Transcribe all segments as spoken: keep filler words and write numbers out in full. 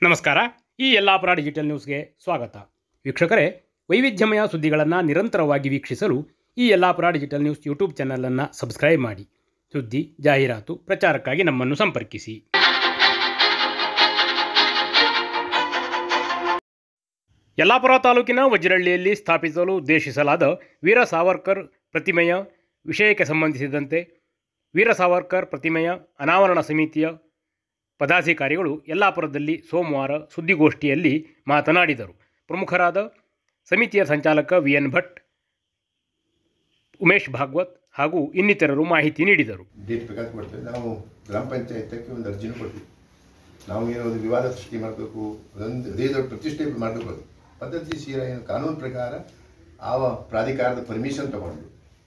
ನಮಸ್ಕಾರ. ಈ ಯಲ್ಲಾಪುರ ಡಿಜಿಟಲ್ ನ್ಯೂಸ್ಗೆ ಸ್ವಾಗತ. ವೀಕ್ಷಕರೇ, ವೈವಿಧ್ಯಮಯ ಸುದ್ದಿಗಳನ್ನು ನಿರಂತರವಾಗಿ ವೀಕ್ಷಿಸಲು ಈ ಯಲ್ಲಾಪುರ ಡಿಜಿಟಲ್ ನ್ಯೂಸ್ ಯೂಟ್ಯೂಬ್ ಚಾನಲನ್ನು ಸಬ್ಸ್ಕ್ರೈಬ್ ಮಾಡಿ. ಸುದ್ದಿ, ಜಾಹೀರಾತು, ಪ್ರಚಾರಕ್ಕಾಗಿ ನಮ್ಮನ್ನು ಸಂಪರ್ಕಿಸಿ. ಯಲ್ಲಾಪುರ ತಾಲೂಕಿನ ವಜ್ರಹಳ್ಳಿಯಲ್ಲಿ ಸ್ಥಾಪಿಸಲು ಉದ್ದೇಶಿಸಲಾದ ವೀರ ಸಾವರ್ಕರ್ ಪ್ರತಿಮೆಯ ವಿಷಯಕ್ಕೆ ಸಂಬಂಧಿಸಿದಂತೆ ವೀರ ಸಾವರ್ಕರ್ ಪ್ರತಿಮೆಯ ಅನಾವರಣ ಸಮಿತಿಯ ಪದಾಧಿಕಾರಿಗಳು ಯಲ್ಲಾಪುರದಲ್ಲಿ ಸೋಮವಾರ ಸುದ್ದಿಗೋಷ್ಠಿಯಲ್ಲಿ ಮಾತನಾಡಿದರು. ಪ್ರಮುಖರಾದ ಸಮಿತಿಯ ಸಂಚಾಲಕ ವಿ ಎನ್ ಭಟ್, ಉಮೇಶ್ ಭಾಗವತ್ ಹಾಗೂ ಇನ್ನಿತರರು ಮಾಹಿತಿ ನೀಡಿದರು. ಡೇಟ್ ಬೇಕಾದ ಕೊಡ್ತೇವೆ. ನಾವು ಗ್ರಾಮ ಪಂಚಾಯತಕ್ಕೆ ಒಂದು ಅರ್ಜಿನೂ ಕೊಡ್ತೀವಿ. ನಾವು ಏನೋ ಒಂದು ವಿವಾದ ಸೃಷ್ಟಿ ಮಾಡಬೇಕು, ಅದೊಂದು ಅದೇ ದೊಡ್ಡ ಪ್ರತಿಷ್ಠೆ ಮಾಡಬೇಕು, ಪದ್ಧತಿ ಶೀರ ಏನು ಕಾನೂನು ಪ್ರಕಾರ ಆ ಪ್ರಾಧಿಕಾರದ ಪರ್ಮಿಷನ್ ತಗೊಂಡು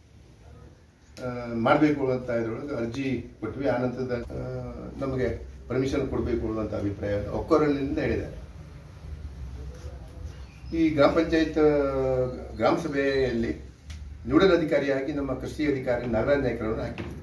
ಮಾಡಬೇಕು ಅಂತ ಇದ್ರೊಳಗೆ ಅರ್ಜಿ ಕೊಟ್ವಿ. ಆನಂತರದ ನಮಗೆ ಪರ್ಮಿಷನ್ ಕೊಡಬೇಕು ಅನ್ನುವಂಥ ಅಭಿಪ್ರಾಯ ಒಕ್ಕೊರಲಿನಿಂದ ಹೇಳಿದ್ದಾರೆ. ಈ ಗ್ರಾಮ ಪಂಚಾಯತ್ ಗ್ರಾಮ ಸಭೆಯಲ್ಲಿ ನೋಡಲ್ ಅಧಿಕಾರಿಯಾಗಿ ನಮ್ಮ ಕೃಷಿ ಅಧಿಕಾರಿ ನಾಗರಾಜ್ ನಾಯ್ಕರನ್ನು ಹಾಕಿದ್ವಿ.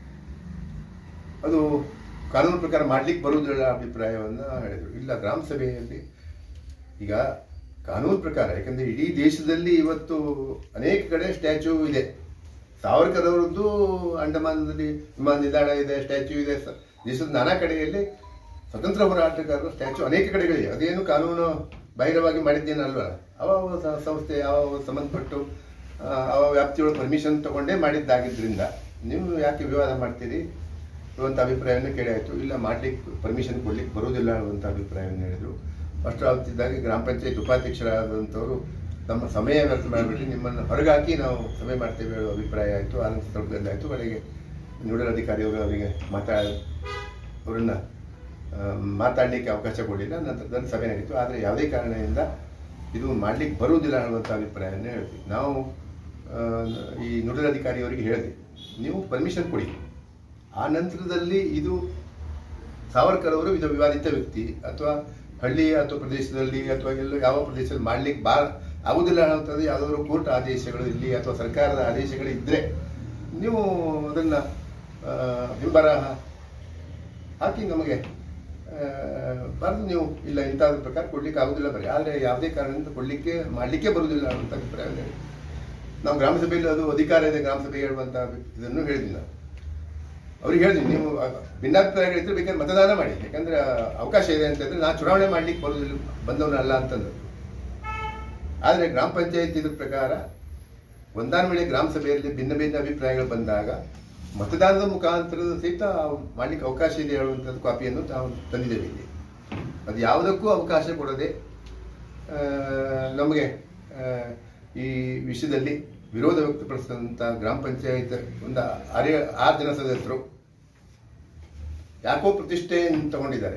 ಅದು ಕಾನೂನು ಪ್ರಕಾರ ಮಾಡ್ಲಿಕ್ಕೆ ಬರುವುದಿಲ್ಲ ಅಭಿಪ್ರಾಯವನ್ನು ಹೇಳಿದರು. ಇಲ್ಲ, ಗ್ರಾಮ ಸಭೆಯಲ್ಲಿ ಈಗ ಕಾನೂನು ಪ್ರಕಾರ, ಯಾಕಂದ್ರೆ ಇಡೀ ದೇಶದಲ್ಲಿ ಇವತ್ತು ಅನೇಕ ಕಡೆ ಸ್ಟ್ಯಾಚ್ಯೂ ಇದೆ. ಸಾವರ್ಕರ್ ಅವರದ್ದು ಅಂಡಮಾನದಲ್ಲಿ ವಿಮಾನ ನಿಲ್ದಾಣ ಇದೆ, ಸ್ಟ್ಯಾಚ್ಯೂ ಇದೆ. ದೇಶದ ನಾನಾ ಕಡೆಯಲ್ಲಿ ಸ್ವತಂತ್ರ ಹೋರಾಟಗಾರರು ಸ್ಟ್ಯಾಚ್ಯೂ ಅನೇಕ ಕಡೆಗಳಿವೆ. ಅದೇನು ಕಾನೂನು ಬಾಹಿರವಾಗಿ ಮಾಡಿದ್ದೇನಲ್ವ, ಅವ ಸಂಸ್ಥೆ ಯಾವ ಸಂಬಂಧಪಟ್ಟು ಅವ ವ್ಯಾಪ್ತಿಯೊಳಗೆ ಪರ್ಮಿಷನ್ ತಗೊಂಡೇ ಮಾಡಿದ್ದಾಗಿದ್ದರಿಂದ ನೀವು ಯಾಕೆ ವಿವಾದ ಮಾಡ್ತೀರಿ ಅನ್ನುವಂಥ ಅಭಿಪ್ರಾಯವನ್ನು ಕೇಳಾಯಿತು. ಇಲ್ಲ, ಮಾಡ್ಲಿಕ್ಕೆ ಪರ್ಮಿಷನ್ ಕೊಡ್ಲಿಕ್ಕೆ ಬರುವುದಿಲ್ಲ ಅನ್ನುವಂಥ ಅಭಿಪ್ರಾಯವನ್ನು ಹೇಳಿದರು. ಅಷ್ಟು ಆಗ್ತಿದ್ದಾಗ ಗ್ರಾಮ ಪಂಚಾಯತ್ ಉಪಾಧ್ಯಕ್ಷರಾದಂಥವರು ನಮ್ಮ ಸಮಯ ವ್ಯರ್ಥ ಮಾಡಿಬಿಟ್ಟು ನಿಮ್ಮನ್ನು ಹೊರಗಾಕಿ ನಾವು ಸಭೆ ಮಾಡ್ತೇವೆ ಹೇಳೋ ಅಭಿಪ್ರಾಯ ಆಯಿತು. ಆನಂದ ಸ್ಥಳದಲ್ಲಿ ಆಯಿತು. ಬೆಳಗ್ಗೆ ನೋಡಲ್ ಅಧಿಕಾರಿಯವರು ಅವರಿಗೆ ಮಾತಾಡ ಅವರನ್ನು ಮಾತಾಡಲಿಕ್ಕೆ ಅವಕಾಶ ಕೊಡಲಿಲ್ಲ. ನಂತರದಲ್ಲಿ ಸಭೆ ನಡೀತು. ಆದರೆ ಯಾವುದೇ ಕಾರಣದಿಂದ ಇದು ಮಾಡಲಿಕ್ಕೆ ಬರುವುದಿಲ್ಲ ಅನ್ನುವಂಥ ಅಭಿಪ್ರಾಯವನ್ನು ಹೇಳ್ತೀವಿ. ನಾವು ಈ ನೋಡಲ್ ಅಧಿಕಾರಿಯವರಿಗೆ ಹೇಳಿದ್ವಿ, ನೀವು ಪರ್ಮಿಷನ್ ಕೊಡಿ. ಆ ನಂತರದಲ್ಲಿ ಇದು ಸಾವರ್ಕರ್ ಅವರು ಇದು ವಿವಾದಿತ ವ್ಯಕ್ತಿ ಅಥವಾ ಹಳ್ಳಿ ಅಥವಾ ಪ್ರದೇಶದಲ್ಲಿ ಅಥವಾ ಎಲ್ಲ ಯಾವ ಪ್ರದೇಶದಲ್ಲಿ ಮಾಡ್ಲಿಕ್ಕೆ ಬಾ ಆಗುವುದಿಲ್ಲ ಅನ್ನೋಂಥದ್ದು ಯಾವುದಾದ್ರು ಕೋರ್ಟ್ ಆದೇಶಗಳು ಇಲ್ಲಿ ಅಥವಾ ಸರ್ಕಾರದ ಆದೇಶಗಳು ಇದ್ದರೆ ನೀವು ಅದನ್ನು ಹಿಂಬರಹ ಹಾಕಿ ನಮಗೆ ಬರೆದು ನೀವು ಇಲ್ಲ ಇಂಥದ್ರ ಪ್ರಕಾರ ಕೊಡ್ಲಿಕ್ಕೆ ಆಗುದಿಲ್ಲ ಬರೀ, ಆದರೆ ಯಾವುದೇ ಕಾರಣದಿಂದ ಕೊಡ್ಲಿಕ್ಕೆ ಮಾಡಲಿಕ್ಕೆ ಬರುವುದಿಲ್ಲ ಅನ್ನುವಂಥ ಅಭಿಪ್ರಾಯ ಹೇಳಿ ನಾವು ಗ್ರಾಮ ಸಭೆಯಲ್ಲಿ ಅದು ಅಧಿಕಾರ ಇದೆ ಗ್ರಾಮ ಸಭೆಗೆ ಹೇಳುವಂಥ ಇದನ್ನು ಹೇಳಿದ್ವಿ. ನಾವು ಅವ್ರಿಗೆ ಹೇಳಿದ್ವಿ, ನೀವು ಭಿನ್ನಾಭಿಪ್ರಾಯಗಳಿದ್ರೆ ಬೇಕಾದ್ರೆ ಮತದಾನ ಮಾಡಿ, ಯಾಕಂದ್ರೆ ಅವಕಾಶ ಇದೆ ಅಂತಂದ್ರೆ ನಾ ಚುನಾವಣೆ ಮಾಡ್ಲಿಕ್ಕೆ ಬರುವುದಿಲ್ಲ ಬಂದವನಲ್ಲ ಅಂತಂದ್ರು. ಆದರೆ ಗ್ರಾಮ ಪಂಚಾಯತ್ ಇದ್ರ ಪ್ರಕಾರ ಒಂದಾನ ವೇಳೆ ಗ್ರಾಮ ಸಭೆಯಲ್ಲಿ ಭಿನ್ನ ಭಿನ್ನ ಅಭಿಪ್ರಾಯಗಳು ಬಂದಾಗ ಮತದಾನದ ಮುಖಾಂತರದ ಸಹಿತ ಮಾಡ್ಲಿಕ್ಕೆ ಅವಕಾಶ ಇದೆ ಹೇಳುವಂಥದ್ದು ಕಾಪಿಯನ್ನು ನಾವು ತಂದಿದ್ದೇವೆ ಇಲ್ಲಿ. ಅದು ಯಾವುದಕ್ಕೂ ಅವಕಾಶ ಕೊಡದೆ ನಮಗೆ ಈ ವಿಷಯದಲ್ಲಿ ವಿರೋಧ ವ್ಯಕ್ತಪಡಿಸಿದಂಥ ಗ್ರಾಮ ಪಂಚಾಯತ್ ಒಂದು ಆರೇ ಆರು ಜನ ಸದಸ್ಯರು ಯಾಕೋ ಪ್ರತಿಷ್ಠೆಯನ್ನು ತಗೊಂಡಿದ್ದಾರೆ.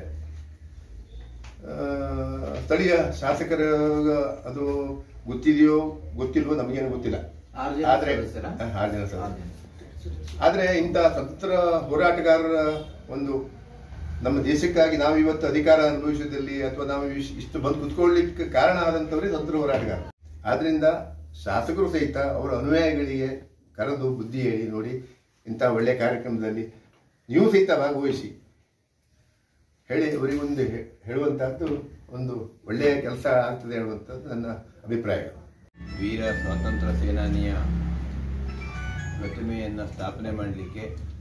ಸ್ಥಳೀಯ ಶಾಸಕರ ಅದು ಗೊತ್ತಿದೆಯೋ ಗೊತ್ತಿಲ್ವೋ ನಮಗೇನು ಗೊತ್ತಿಲ್ಲ. ಆದ್ರೆ ಆರು ಜನ ಸದಸ್ಯರು ಆದ್ರೆ ಇಂಥ ಸ್ವತಂತ್ರ ಹೋರಾಟಗಾರರ ಒಂದು ನಮ್ಮ ದೇಶಕ್ಕಾಗಿ ನಾವು ಇವತ್ತು ಅಧಿಕಾರ ಅನುಭವಿಸಿದಲ್ಲಿ ಅಥವಾ ನಾವು ಇಷ್ಟು ಬಂದು ಕುತ್ಕೊಳ್ಳಿಕ್ಕೆ ಕಾರಣ ಆದಂಥವ್ರಿಗೆ ಸ್ವತಂತ್ರ ಹೋರಾಟಗಾರ. ಆದ್ರಿಂದ ಶಾಸಕರು ಸಹಿತ ಅವರ ಅನುಯಾಯಿಗಳಿಗೆ ಕರೆದು ಬುದ್ಧಿ ಹೇಳಿ, ನೋಡಿ ಇಂಥ ಒಳ್ಳೆಯ ಕಾರ್ಯಕ್ರಮದಲ್ಲಿ ನೀವು ಸಹಿತ ಭಾಗವಹಿಸಿ ಹೇಳಿ ಅವರಿಗೊಂದು ಹೇಳುವಂತಹದ್ದು ಒಂದು ಒಳ್ಳೆಯ ಕೆಲಸ ಆಗ್ತದೆ ಹೇಳುವಂಥದ್ದು ನನ್ನ ಅಭಿಪ್ರಾಯ. ವೀರ ಸ್ವಾತಂತ್ರ್ಯ ಸೇನಾನಿಯ ಪ್ರತಿಮೆಯನ್ನು ಸ್ಥಾಪನೆ ಮಾಡಲಿಕ್ಕೆ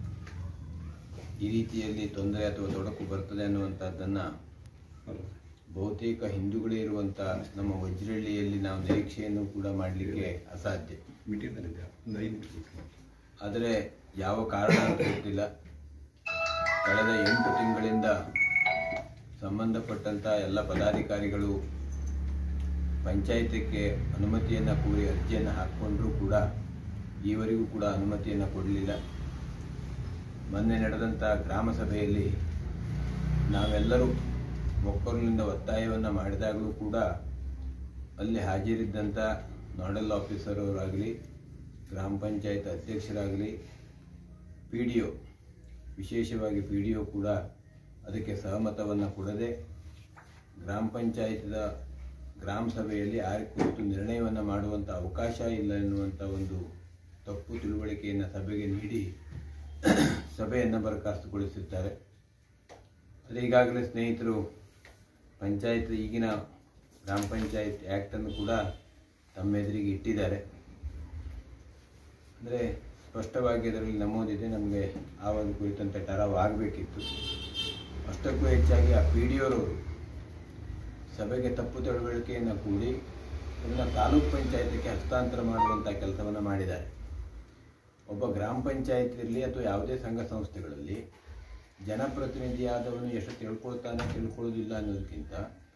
ಈ ರೀತಿಯಲ್ಲಿ ತೊಂದರೆ ಅಥವಾ ತೊಡಕು ಬರ್ತದೆ ಅನ್ನುವಂಥದ್ದನ್ನು ಬಹುತೇಕ ಹಿಂದೂಗಳೇ ಇರುವಂಥ ನಮ್ಮ ವಜ್ರಹಳ್ಳಿಯಲ್ಲಿ ನಾವು ನಿರೀಕ್ಷೆಯನ್ನು ಕೂಡ ಮಾಡಲಿಕ್ಕೆ ಅಸಾಧ್ಯ. ಆದರೆ ಯಾವ ಕಾರಣ ಅಂತ ಗೊತ್ತಿಲ್ಲ, ಕಳೆದ ಎಂಟು ತಿಂಗಳಿಂದ ಸಂಬಂಧಪಟ್ಟಂಥ ಎಲ್ಲ ಪದಾಧಿಕಾರಿಗಳು ಪಂಚಾಯತಕ್ಕೆ ಅನುಮತಿಯನ್ನು ಕೋರಿ ಅರ್ಜಿಯನ್ನು ಹಾಕ್ಕೊಂಡ್ರೂ ಕೂಡ ಈವರೆಗೂ ಕೂಡ ಅನುಮತಿಯನ್ನು ಕೊಡಲಿಲ್ಲ. ಮೊನ್ನೆ ನಡೆದಂಥ ಗ್ರಾಮ ಸಭೆಯಲ್ಲಿ ನಾವೆಲ್ಲರೂ ಒಕ್ಕೊರಲಿಂದ ಒತ್ತಾಯವನ್ನು ಮಾಡಿದಾಗಲೂ ಕೂಡ ಅಲ್ಲಿ ಹಾಜರಿದ್ದಂಥ ನೋಡಲ್ ಆಫೀಸರ್ ಅವರಾಗಲಿ, ಗ್ರಾಮ ಪಂಚಾಯತ್ ಅಧ್ಯಕ್ಷರಾಗಲಿ, ಪಿ ಡಿ ಒ ವಿಶೇಷವಾಗಿ ಪಿ ಡಿ ಒ ಕೂಡ ಅದಕ್ಕೆ ಸಹಮತವನ್ನು ಕೊಡದೆ ಗ್ರಾಮ ಪಂಚಾಯತದ ಗ್ರಾಮ ಸಭೆಯಲ್ಲಿ ಆ ಕುರಿತು ನಿರ್ಣಯವನ್ನು ಮಾಡುವಂಥ ಅವಕಾಶ ಇಲ್ಲ ಎನ್ನುವಂಥ ಒಂದು ತಪ್ಪು ತಿಳುವಳಿಕೆಯನ್ನು ಸಭೆಗೆ ನೀಡಿ ಸಭೆಯನ್ನು ಬರಖಾಸ್ತುಗೊಳಿಸಿರ್ತಾರೆ. ಆದರೆ ಈಗಾಗಲೇ ಸ್ನೇಹಿತರು ಪಂಚಾಯತ್ ಈಗಿನ ಗ್ರಾಮ ಪಂಚಾಯತ್ ಆ್ಯಕ್ಟನ್ನು ಕೂಡ ತಮ್ಮ ಎದುರಿಗೆ ಇಟ್ಟಿದ್ದಾರೆ. ಅಂದರೆ ಸ್ಪಷ್ಟವಾಗಿ ಅದರಲ್ಲಿ ನಮೂದಿದೆ, ನಮಗೆ ಆ ಒಂದು ಕುರಿತಂತೆ ಠರಾವು ಆಗಬೇಕಿತ್ತು. ಅಷ್ಟಕ್ಕೂ ಹೆಚ್ಚಾಗಿ ಆ ಪಿ ಡಿ ಅವರು ಸಭೆಗೆ ತಪ್ಪು ತಿಳುವಳಿಕೆಯನ್ನು ಕೂಡಿ ಅದನ್ನು ತಾಲೂಕ್ ಪಂಚಾಯತಿಗೆ ಹಸ್ತಾಂತರ ಮಾಡುವಂಥ ಕೆಲಸವನ್ನು ಮಾಡಿದ್ದಾರೆ. ಒಬ್ಬ ಗ್ರಾಮ ಪಂಚಾಯತ್ ಇರಲಿ ಅಥವಾ ಯಾವುದೇ ಸಂಘ ಸಂಸ್ಥೆಗಳಲ್ಲಿ ಜನಪ್ರತಿನಿಧಿಯಾದವನು ಎಷ್ಟು ತಿಳ್ಕೊಳ್ತಾನೆ ತಿಳ್ಕೊಳ್ಳೋದಿಲ್ಲ ಅನ್ನೋದಕ್ಕಿಂತ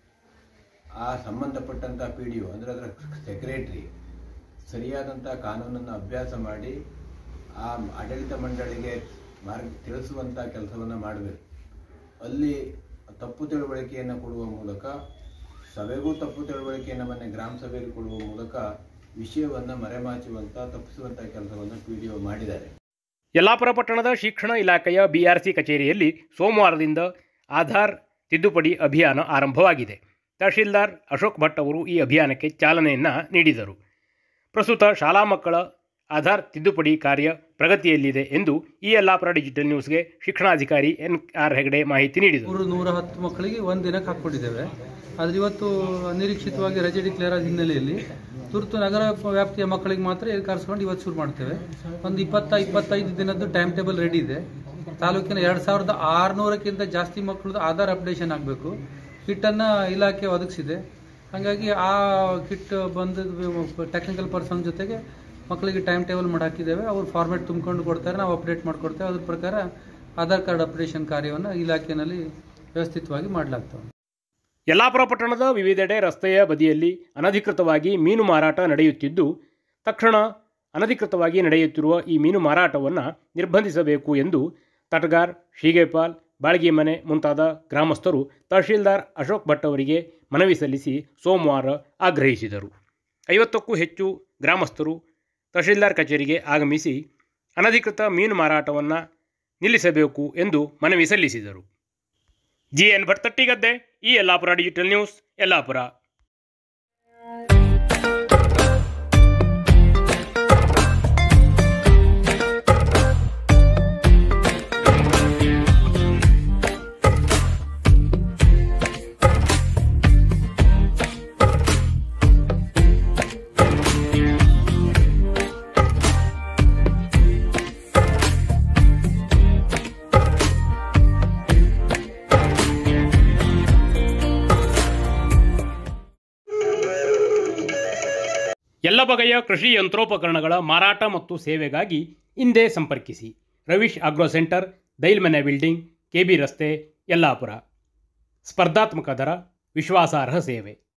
ಆ ಸಂಬಂಧಪಟ್ಟಂಥ ಪಿ ಡಿ ಒ ಅಂದರೆ ಅದರ ಸೆಕ್ರೆಟ್ರಿ ಸರಿಯಾದಂಥ ಕಾನೂನನ್ನು ಅಭ್ಯಾಸ ಮಾಡಿ ಆ ಆಡಳಿತ ಮಂಡಳಿಗೆ ಮಾರ್ಗ ತಿಳಿಸುವಂಥ ಕೆಲಸವನ್ನು ಮಾಡಬೇಕು. ಅಲ್ಲಿ ತಪ್ಪು ತಿಳುವಳಿಕೆಯನ್ನು ಕೊಡುವ ಮೂಲಕ ಸಭೆಗೂ ತಪ್ಪು ತಿಳುವಳಿಕೆಯನ್ನು ಮೊನ್ನೆ ಗ್ರಾಮ ಸಭೆಗೆ ಕೊಡುವ ಮೂಲಕ ವಿಷಯವನ್ನು ಮರೆಮಾಚುವಂಥ ತಪ್ಪಿಸುವಂಥ ಕೆಲಸವನ್ನು ಪಿ ಡಿ ಒ ಮಾಡಿದ್ದಾರೆ. ಯಲ್ಲಾಪುರ ಪಟ್ಟಣದ ಶಿಕ್ಷಣ ಇಲಾಖೆಯ ಬಿ ಆರ್ ಸಿ ಕಚೇರಿಯಲ್ಲಿ ಸೋಮವಾರದಿಂದ ಆಧಾರ್ ತಿದ್ದುಪಡಿ ಅಭಿಯಾನ ಆರಂಭವಾಗಿದೆ. ತಹಶೀಲ್ದಾರ್ ಅಶೋಕ್ ಭಟ್ ಅವರು ಈ ಅಭಿಯಾನಕ್ಕೆ ಚಾಲನೆಯನ್ನು ನೀಡಿದರು. ಪ್ರಸ್ತುತ ಶಾಲಾ ಮಕ್ಕಳ ಆಧಾರ್ ತಿದ್ದುಪಡಿ ಕಾರ್ಯ ಪ್ರಗತಿಯಲ್ಲಿದೆ ಎಂದು ಈ ಯಲ್ಲಾಪುರ ಡಿಜಿಟಲ್ ನ್ಯೂಸ್ಗೆ ಶಿಕ್ಷಣಾಧಿಕಾರಿ ಎನ್ ಆರ್ ಹೆಗಡೆ ಮಾಹಿತಿ ನೀಡಿದರು. ನೂರ ಹತ್ತು ಮಕ್ಕಳಿಗೆ ಒಂದು ದಿನಕ್ಕೆ ಹಾಕ್ಕೊಂಡಿದ್ದೇವೆ. ಆದರೆ ಇವತ್ತು ಅನಿರೀಕ್ಷಿತವಾಗಿ ರಜೆ ಡಿಕ್ಲೇರ್ ಆದ ಹಿನ್ನೆಲೆಯಲ್ಲಿ ತುರ್ತು ನಗರ ವ್ಯಾಪ್ತಿಯ ಮಕ್ಕಳಿಗೆ ಮಾತ್ರ ಇಲ್ಲಿ ಕರೆಸ್ಕೊಂಡು ಇವತ್ತು ಶುರು ಮಾಡ್ತೇವೆ. ಒಂದು ಇಪ್ಪತ್ತ ಇಪ್ಪತ್ತೈದು ದಿನದ್ದು ಟೈಮ್ ಟೇಬಲ್ ರೆಡಿ ಇದೆ. ತಾಲೂಕಿನ ಎರಡು ಸಾವಿರದ ಆರುನೂರಕ್ಕಿಂತ ಜಾಸ್ತಿ ಮಕ್ಕಳದ್ದು ಆಧಾರ್ ಅಪ್ಡೇಷನ್ ಆಗಬೇಕು. ಕಿಟ್ಟನ್ನು ಇಲಾಖೆ ಒದಗಿಸಿದೆ. ಹಾಗಾಗಿ ಆ ಕಿಟ್ ಬಂದ ಟೆಕ್ನಿಕಲ್ ಪರ್ಸನ್ ಜೊತೆಗೆ ಮಕ್ಕಳಿಗೆ ಟೈಮ್ ಟೇಬಲ್ ಮಾಡಿ ಹಾಕಿದ್ದೇವೆ. ಅವರು ಫಾರ್ಮೆಟ್ ತುಂಬಿಕೊಂಡು ಕೊಡ್ತಾರೆ, ನಾವು ಅಪ್ಡೇಟ್ ಮಾಡಿಕೊಡ್ತೇವೆ. ಅದ್ರ ಪ್ರಕಾರ ಆಧಾರ್ ಕಾರ್ಡ್ ಅಪ್ಡೇಷನ್ ಕಾರ್ಯವನ್ನು ಇಲಾಖೆಯಲ್ಲಿ ವ್ಯವಸ್ಥಿತವಾಗಿ ಮಾಡಲಾಗ್ತವೆ. ಯಲ್ಲಾಪುರ ಪಟ್ಟಣದ ವಿವಿಧೆಡೆ ರಸ್ತೆಯ ಬದಿಯಲ್ಲಿ ಅನಧಿಕೃತವಾಗಿ ಮೀನು ಮಾರಾಟ ನಡೆಯುತ್ತಿದ್ದು, ತಕ್ಷಣ ಅನಧಿಕೃತವಾಗಿ ನಡೆಯುತ್ತಿರುವ ಈ ಮೀನು ಮಾರಾಟವನ್ನು ನಿರ್ಬಂಧಿಸಬೇಕು ಎಂದು ತಟಗಾರ್, ಶೀಗೇಪಾಲ್, ಬಾಳ್ಗಿಮನೆ ಮುಂತಾದ ಗ್ರಾಮಸ್ಥರು ತಹಶೀಲ್ದಾರ್ ಅಶೋಕ್ ಭಟ್ ಅವರಿಗೆ ಮನವಿ ಸಲ್ಲಿಸಿ ಸೋಮವಾರ ಆಗ್ರಹಿಸಿದರು. ಐವತ್ತಕ್ಕೂ ಹೆಚ್ಚು ಗ್ರಾಮಸ್ಥರು ತಹಶೀಲ್ದಾರ್ ಕಚೇರಿಗೆ ಆಗಮಿಸಿ ಅನಧಿಕೃತ ಮೀನು ಮಾರಾಟವನ್ನು ನಿಲ್ಲಿಸಬೇಕು ಎಂದು ಮನವಿ ಸಲ್ಲಿಸಿದರು. ಜಿ ಎನ್ ಭಟ್ ತಟ್ಟಿಗದ್ದೆ, ಈ ಯಲ್ಲಾಪುರ ಡಿಜಿಟಲ್ ನ್ಯೂಸ್, ಯಲ್ಲಾಪುರ. ಎಲ್ಲ ಬಗೆಯ ಕೃಷಿ ಯಂತ್ರೋಪಕರಣಗಳ ಮಾರಾಟ ಮತ್ತು ಸೇವೆಗಾಗಿ ಹಿಂದೆ ಸಂಪರ್ಕಿಸಿ. Ravish agro centre, Dailmane building, K B ರಸ್ತೆ, ಯಲ್ಲಾಪುರ. ಸ್ಪರ್ಧಾತ್ಮಕ ದರ, ವಿಶ್ವಾಸಾರ್ಹ ಸೇವೆ.